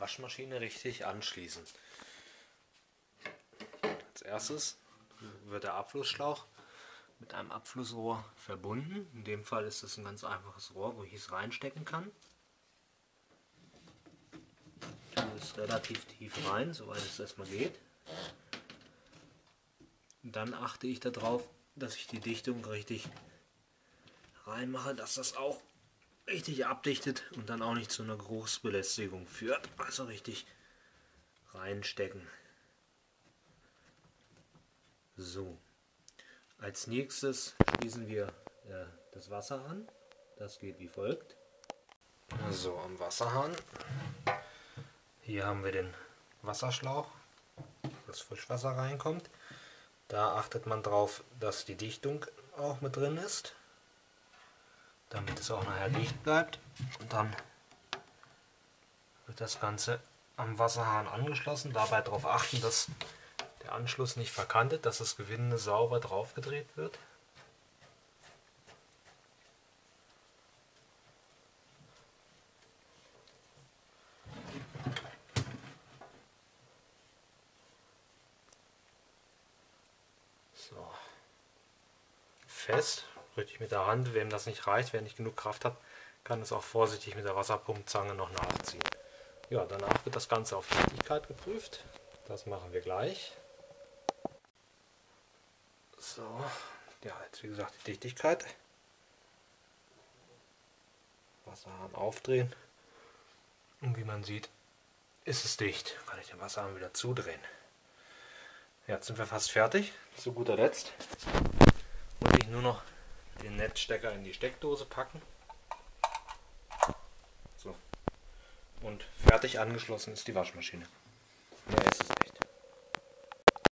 Waschmaschine richtig anschließen. Als erstes wird der Abflussschlauch mit einem Abflussrohr verbunden. In dem Fall ist es ein ganz einfaches Rohr, wo ich es reinstecken kann. Ich tue es relativ tief rein, soweit es erstmal geht. Und dann achte ich darauf, dass ich die Dichtung richtig reinmache, dass das auch richtig abdichtet und dann auch nicht zu einer Geruchsbelästigung führt. Also richtig reinstecken. So. Als nächstes schließen wir das Wasser an. Das geht wie folgt. So, am Wasserhahn. Hier haben wir den Wasserschlauch, das Frischwasser reinkommt. Da achtet man darauf, dass die Dichtung auch mit drin ist, damit es auch nachher dicht bleibt. Und dann wird das Ganze am Wasserhahn angeschlossen. Dabei darauf achten, dass der Anschluss nicht verkantet, dass das Gewinde sauber drauf gedreht wird. So. Fest, richtig mit der Hand. Wem das nicht reicht, wer nicht genug Kraft hat, kann es auch vorsichtig mit der Wasserpumpzange noch nachziehen. Ja, danach wird das Ganze auf Dichtigkeit geprüft. Das machen wir gleich. So, ja, jetzt wie gesagt die Dichtigkeit. Wasserhahn aufdrehen. Und wie man sieht, ist es dicht. Kann ich den Wasserhahn wieder zudrehen. Ja, jetzt sind wir fast fertig. Zu guter Letzt muss ich nur noch den Netzstecker in die Steckdose packen. So. Und fertig angeschlossen ist die Waschmaschine.